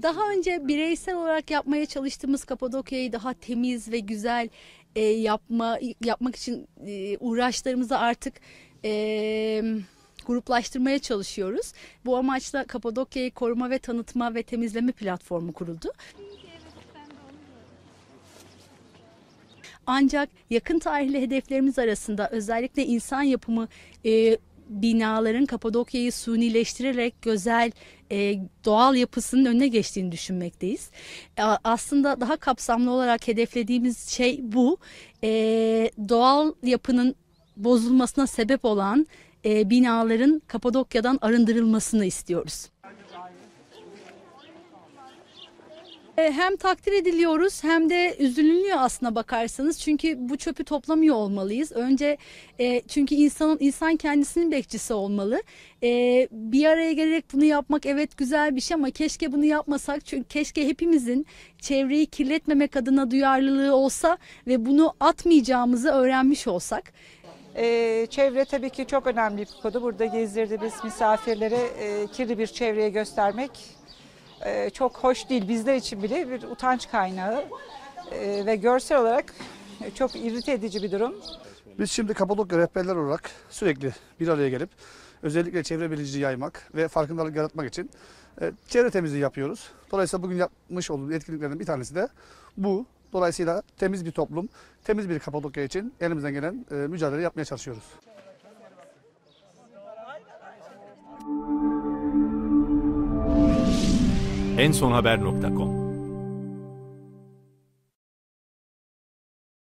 Daha önce bireysel olarak yapmaya çalıştığımız Kapadokya'yı daha temiz ve güzel yapmak için uğraşlarımızı artık gruplaştırmaya çalışıyoruz. Bu amaçla Kapadokya'yı koruma ve tanıtma ve temizleme platformu kuruldu. Ancak yakın tarihli hedeflerimiz arasında özellikle insan yapımı binaların Kapadokya'yı sunileştirerek güzel doğal yapısının önüne geçtiğini düşünmekteyiz. Aslında daha kapsamlı olarak hedeflediğimiz şey bu. Doğal yapının bozulmasına sebep olan binaların Kapadokya'dan arındırılmasını istiyoruz. Hem takdir ediliyoruz hem de üzülünüyor aslına bakarsanız. Çünkü bu çöpü toplamıyor olmalıyız. Önce çünkü insan kendisinin bekçisi olmalı. Bir araya gelerek bunu yapmak evet güzel bir şey ama keşke bunu yapmasak. Çünkü keşke hepimizin çevreyi kirletmemek adına duyarlılığı olsa ve bunu atmayacağımızı öğrenmiş olsak. Çevre tabii ki çok önemli bir konu. Burada gezdirdiğimiz misafirlere kirli bir çevreye göstermek çok hoş değil. Bizler için bile bir utanç kaynağı ve görsel olarak çok irite edici bir durum. Biz şimdi Kapadokya rehberler olarak sürekli bir araya gelip özellikle çevre bilincini yaymak ve farkındalık yaratmak için çevre temizliği yapıyoruz. Dolayısıyla bugün yapmış olduğumuz etkinliklerden bir tanesi de bu. Dolayısıyla temiz bir toplum, temiz bir Kapadokya için elimizden gelen mücadele yapmaya çalışıyoruz. ensonhaber.com